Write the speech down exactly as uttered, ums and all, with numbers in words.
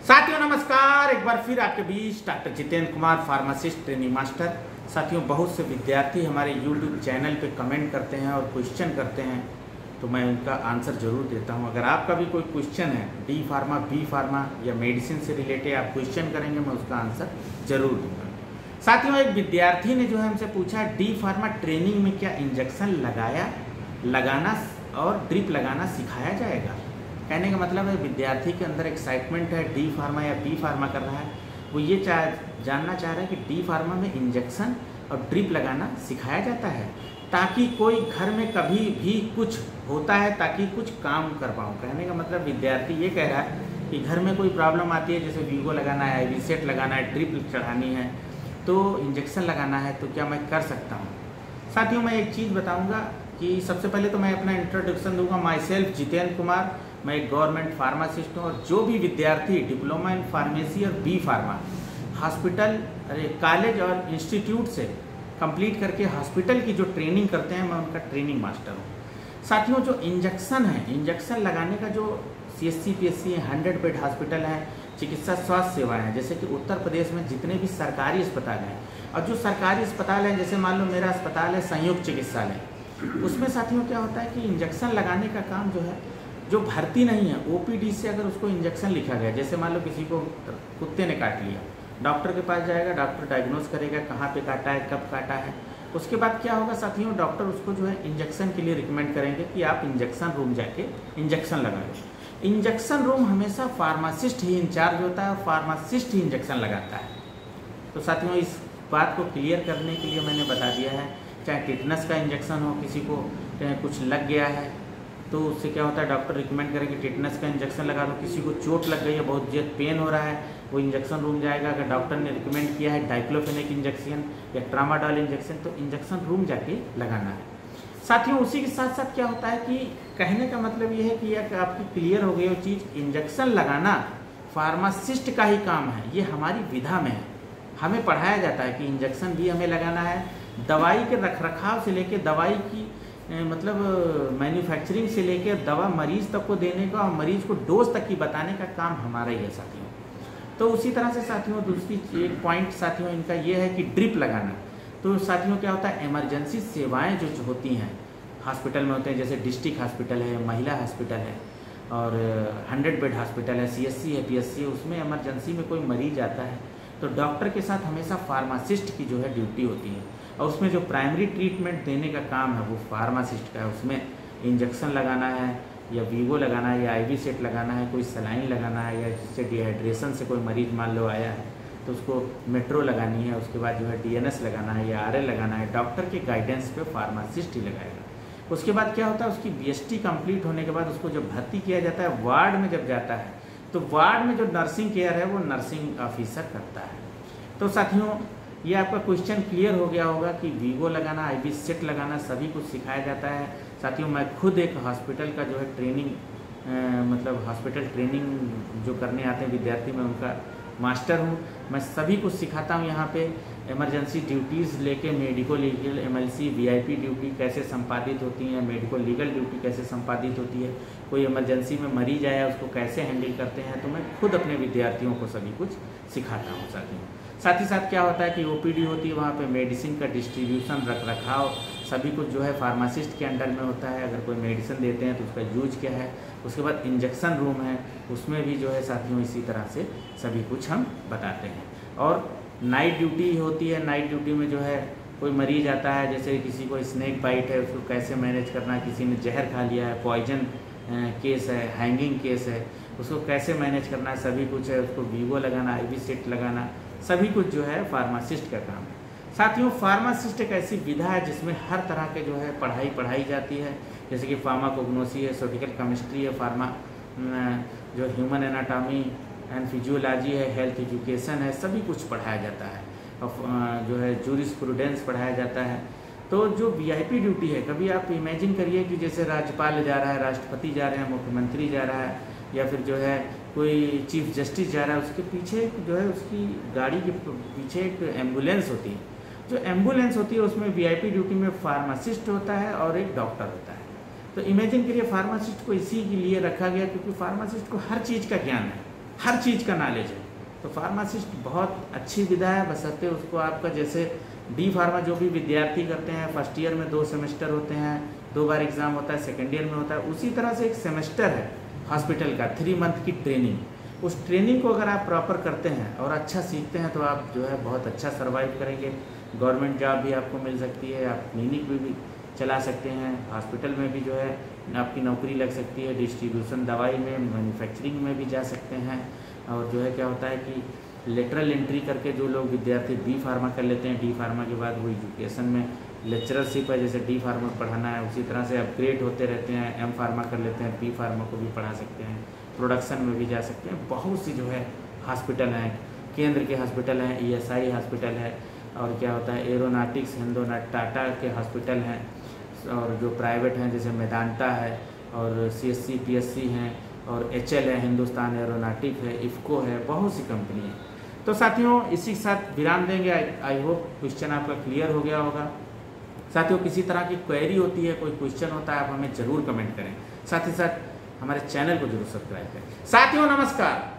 साथियों नमस्कार, एक बार फिर आपके बीच doctor Jitendra Kumar, pharmacist training master. साथियों, बहुत से विद्यार्थी हमारे यूट्यूब चैनल पे कमेंट करते हैं और क्वेश्चन करते हैं, तो मैं उनका आंसर जरूर देता हूं। अगर आपका भी कोई क्वेश्चन है डी फार्मा, बी फार्मा या मेडिसिन से रिलेटेड आप क्वेश्चन करेंगे, मैं उसका आंसर जरूर दूंगा। साथियों, एक विद्यार्थी ने जो है हमसे पूछा, डी फार्मा ट्रेनिंग में क्या इंजेक्शन लगाया लगाना और ड्रिप लगाना सिखाया जाएगा। कहने का मतलब है विद्यार्थी के अंदर एक्साइटमेंट है, डी फार्मा या बी फार्मा कर रहा है। वो ये चाह जानना चाह रहा है कि डी फार्मा में इंजेक्शन और ड्रिप लगाना सिखाया जाता है ताकि कोई घर में कभी भी कुछ होता है ताकि कुछ काम कर पाऊँ। कहने का मतलब विद्यार्थी ये कह रहा है कि घर में कोई प्रॉब्लम आती है, जैसे वीगो लगाना है, आई वी सेट लगाना है, ड्रिप चढ़ानी है, तो इंजेक्शन लगाना है, तो क्या मैं कर सकता हूँ। साथियों, मैं एक चीज़ बताऊँगा कि सबसे पहले तो मैं अपना इंट्रोडक्शन दूंगा। माई सेल्फ जितेंद्र कुमार, मैं एक गवर्नमेंट फार्मासिस्ट हूँ और जो भी विद्यार्थी डिप्लोमा इन फार्मेसी और बी फार्मा हॉस्पिटल अरे कॉलेज और इंस्टीट्यूट से कंप्लीट करके हॉस्पिटल की जो ट्रेनिंग करते हैं, मैं उनका ट्रेनिंग मास्टर हूँ। साथियों, जो इंजेक्शन है, इंजेक्शन लगाने का जो C S C P S C है, हंड्रेड बेड हॉस्पिटल है, चिकित्सा स्वास्थ्य सेवाएँ हैं, जैसे कि उत्तर प्रदेश में जितने भी सरकारी अस्पताल हैं, और जो सरकारी अस्पताल हैं, जैसे मान लो मेरा अस्पताल है संयुक्त चिकित्सालय, उसमें साथियों क्या होता है कि इंजेक्शन लगाने का काम जो है, जो भर्ती नहीं है, ओ पी डी से अगर उसको इंजेक्शन लिखा गया, जैसे मान लो किसी को कुत्ते ने काट लिया, डॉक्टर के पास जाएगा, डॉक्टर डायग्नोस करेगा कहाँ पे काटा है, कब काटा है। उसके बाद क्या होगा साथियों, डॉक्टर उसको जो है इंजेक्शन के लिए रिकमेंड करेंगे कि आप इंजेक्शन रूम जाके इंजेक्शन लगाएं। इंजेक्शन रूम हमेशा फार्मासिस्ट ही इंचार्ज होता है और फार्मासिस्ट ही इंजेक्शन लगाता है। तो साथियों, इस बात को क्लियर करने के लिए मैंने बता दिया है, चाहे टिटनस का इंजेक्शन हो, किसी को कुछ लग गया है तो उससे क्या होता है, डॉक्टर रिकमेंड करेंगे टिटनस का इंजेक्शन लगा दो। किसी को चोट लग गई है, बहुत ज़्यादा पेन हो रहा है, वो इंजेक्शन रूम जाएगा। अगर डॉक्टर ने रिकमेंड किया है डाइक्लोफेनेक इंजेक्शन या ट्रामाडोल इंजेक्शन, तो इंजेक्शन रूम जाके लगाना है। साथियों, उसी के साथ साथ क्या होता है कि कहने का मतलब ये है कि यह आपकी क्लियर हो गई वो चीज़, इंजेक्शन लगाना फार्मासिस्ट का ही काम है, ये हमारी विधा में है। हमें पढ़ाया जाता है कि इंजेक्शन भी हमें लगाना है। दवाई के रख रखाव से लेकर दवाई की मतलब मैन्युफैक्चरिंग से लेकर दवा मरीज तक को देने का और मरीज को डोज तक की बताने का काम हमारा ही है साथियों। तो उसी तरह से साथियों, दूसरी एक पॉइंट साथियों इनका ये है कि ड्रिप लगाना। तो साथियों क्या होता है, इमरजेंसी सेवाएं जो होती हैं हॉस्पिटल में होते हैं, जैसे डिस्ट्रिक्ट हॉस्पिटल है, महिला हॉस्पिटल है और हंड्रेड बेड हॉस्पिटल है, सी एस सी है, पी एस सी है, उसमें इमरजेंसी में कोई मरीज आता है तो डॉक्टर के साथ हमेशा फार्मासिस्ट की जो है ड्यूटी होती है और उसमें जो प्राइमरी ट्रीटमेंट देने का काम है वो फार्मासिस्ट का है। उसमें इंजेक्शन लगाना है या वीगो लगाना है या आई वी सेट लगाना है, कोई सलाइन लगाना है, या जिससे डिहाइड्रेशन से कोई मरीज मान लो आया है तो उसको मेट्रो लगानी है, उसके बाद जो है डी एन एस लगाना है या आर एल लगाना है, डॉक्टर के गाइडेंस पे फार्मासिस्ट ही लगाएगा। उसके बाद क्या होता है, उसकी बी एस टी कंप्लीट होने के बाद उसको जब भर्ती किया जाता है, वार्ड में जब जाता है तो वार्ड में जो नर्सिंग केयर है वो नर्सिंग ऑफिसर करता है। तो साथियों, ये आपका क्वेश्चन क्लियर हो गया होगा कि वीगो लगाना, आई वी सेट लगाना सभी कुछ सिखाया जाता है। साथियों, मैं खुद एक हॉस्पिटल का जो है ट्रेनिंग आ, मतलब हॉस्पिटल ट्रेनिंग जो करने आते हैं विद्यार्थी, मैं उनका मास्टर हूँ। मैं सभी कुछ सिखाता हूँ यहाँ पे। इमरजेंसी ड्यूटीज़ लेके medico legal, M L C, V I P duty कैसे संपादित होती हैं, मेडिको लीगल ड्यूटी कैसे संपादित होती है, कोई इमरजेंसी में मरीज आया उसको कैसे हैंडल करते हैं, तो मैं खुद अपने विद्यार्थियों को सभी कुछ सिखाता हूँ साथियों। साथ ही साथ क्या होता है कि ओ पी डी होती है, वहाँ पे मेडिसिन का डिस्ट्रीब्यूशन, रख रखाव सभी कुछ जो है फार्मासिस्ट के अंडर में होता है। अगर कोई मेडिसिन देते हैं तो उसका यूज क्या है, उसके बाद इंजेक्शन रूम है, उसमें भी जो है साथियों इसी तरह से सभी कुछ हम बताते हैं। और नाइट ड्यूटी होती है, नाइट ड्यूटी में जो है कोई मरीज आता है, जैसे किसी को स्नेक बाइट है, उसको कैसे मैनेज करना है, किसी ने जहर खा लिया है, पॉइजन केस है, हैंगिंग केस है, उसको कैसे मैनेज करना है, सभी कुछ है। उसको वीगो लगाना, आई वी सेट लगाना, सभी कुछ जो है फार्मासिस्ट का काम है। साथियों, फार्मासिस्ट एक ऐसी विधा है जिसमें हर तरह के जो है पढ़ाई पढ़ाई जाती है, जैसे कि फार्माकोग्नोसी है, सर्जिकल केमिस्ट्री है, फार्मा जो ह्यूमन एनाटॉमी एंड फिजियोलॉजी है, हेल्थ एजुकेशन है, सभी कुछ पढ़ाया जाता है। और जो है जूरिस्प्रूडेंस पढ़ाया जाता है। तो जो वी आई पी ड्यूटी है, कभी आप इमेजिन करिए कि जैसे राज्यपाल जा रहा है, राष्ट्रपति जा रहे हैं, मुख्यमंत्री जा रहा है, या फिर जो है कोई चीफ जस्टिस जा रहा है, उसके पीछे जो है उसकी गाड़ी के पीछे एक एम्बुलेंस होती है। जो एम्बुलेंस होती है उसमें वी आई पी ड्यूटी में फार्मासिस्ट होता है और एक डॉक्टर होता है। तो इमेजिन करिए फार्मासिस्ट को इसी के लिए रखा गया क्योंकि फार्मासिस्ट को हर चीज़ का ज्ञान है। हर चीज़ का नॉलेज है। तो फार्मासिस्ट बहुत अच्छी विधा है, बशर्ते उसको आपका जैसे डी फार्मा जो भी विद्यार्थी करते हैं, फर्स्ट ईयर में दो सेमेस्टर होते हैं, दो बार एग्ज़ाम होता है, सेकेंड ईयर में होता है, उसी तरह से एक सेमेस्टर है हॉस्पिटल का, थ्री मंथ की ट्रेनिंग। उस ट्रेनिंग को अगर आप प्रॉपर करते हैं और अच्छा सीखते हैं तो आप जो है बहुत अच्छा सर्वाइव करेंगे। गवर्नमेंट जॉब भी आपको मिल सकती है, आप क्लिनिक भी, भी चला सकते हैं, हॉस्पिटल में भी जो है आपकी नौकरी लग सकती है, डिस्ट्रीब्यूशन दवाई में, मैन्युफैक्चरिंग में भी जा सकते हैं। और जो है क्या होता है कि लेटरल एंट्री करके जो लोग विद्यार्थी बी फार्मा कर लेते हैं, डी फार्मा के बाद वो एजुकेशन में लेक्चरशिप है, जैसे डी फार्मा पढ़ाना है उसी तरह से अपग्रेड होते रहते हैं, एम फार्मा कर लेते हैं, बी फार्मा को भी पढ़ा सकते हैं, प्रोडक्शन में भी जा सकते हैं। बहुत सी जो है हॉस्पिटल हैं, केंद्र के हॉस्पिटल हैं, ई एस आई हॉस्पिटल है, और क्या होता है एरोनॉटिक्स, हिंदोनाट टाटा के हॉस्पिटल हैं, और जो प्राइवेट हैं जैसे मेदांता है, और C S C P S C हैं, और एच एल है, हिंदुस्तान एरोनॉटिक है, इफ़को है, बहुत सी कंपनी है। तो साथियों इसी के साथ विराम देंगे। आई होप क्वेश्चन आपका क्लियर हो गया होगा। साथियों किसी तरह की क्वेरी होती है, कोई क्वेश्चन होता है, आप हमें ज़रूर कमेंट करें। साथ ही साथ हमारे चैनल को जरूर सब्सक्राइब करें। साथियों नमस्कार।